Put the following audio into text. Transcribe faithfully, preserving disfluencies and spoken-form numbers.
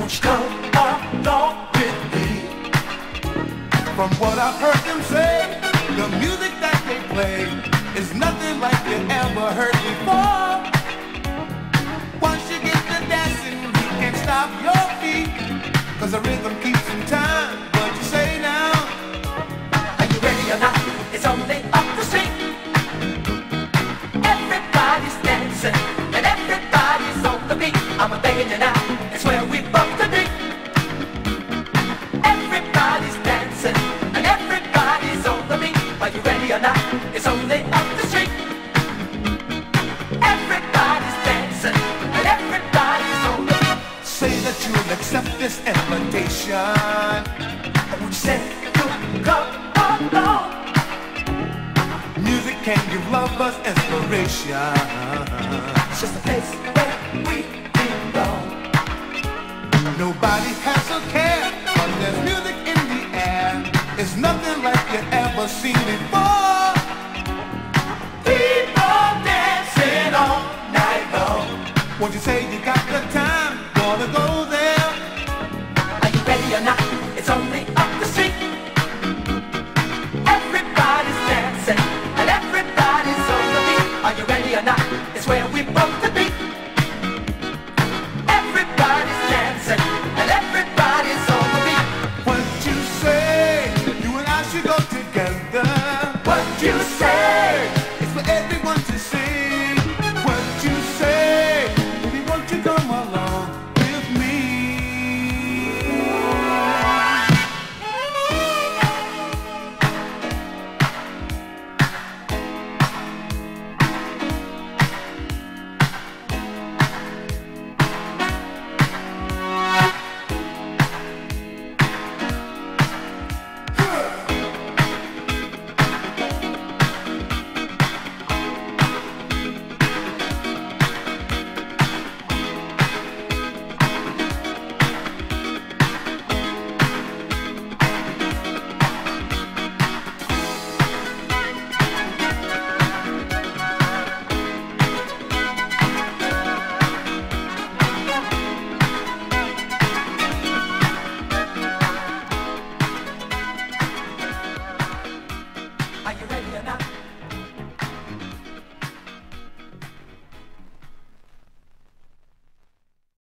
Won't you come along with me? From what I've heard them say, the music that they play is nothing like you ever heard before. Once you get to dancing, you can't stop your feet, 'cause the rhythm keeps in time. What you say now? Are you ready or not? It's only up the street. Everybody's dancing and everybody's on the beat. I'm begging you now, it's where we bump the beat. Everybody's dancing and everybody's on the beat. Are you ready or not? It's only up the street. Everybody's dancing and everybody's on the beat. Say that you'll accept this invitation. Won't you say you'll come along? Music can give lovers inspiration. It's just a place where we belong. Nobody has a care when there's music in the air. It's nothing like you ever seen before. People dancing all night long. Won't you say